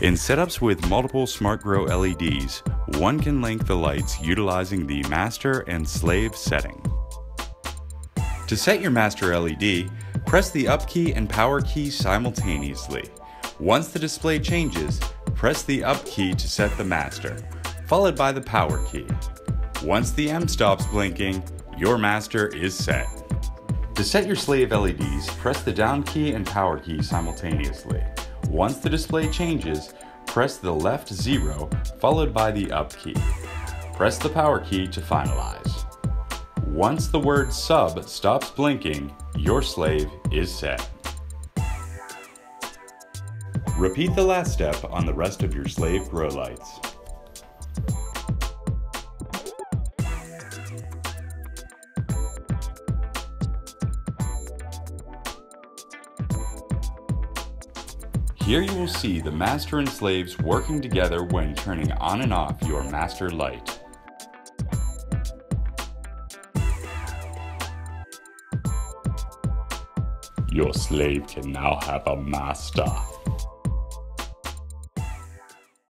In setups with multiple SmartGrow LEDs, one can link the lights utilizing the master and slave setting. To set your master LED, press the up key and power key simultaneously. Once the display changes, press the up key to set the master, followed by the power key. Once the M stops blinking, your master is set. To set your slave LEDs, press the down key and power key simultaneously. Once the display changes, press the left 0 followed by the up key. Press the power key to finalize. Once the word sub stops blinking, your slave is set. Repeat the last step on the rest of your slave grow lights. Here you will see the master and slaves working together when turning on and off your master light. Your slave can now have a master.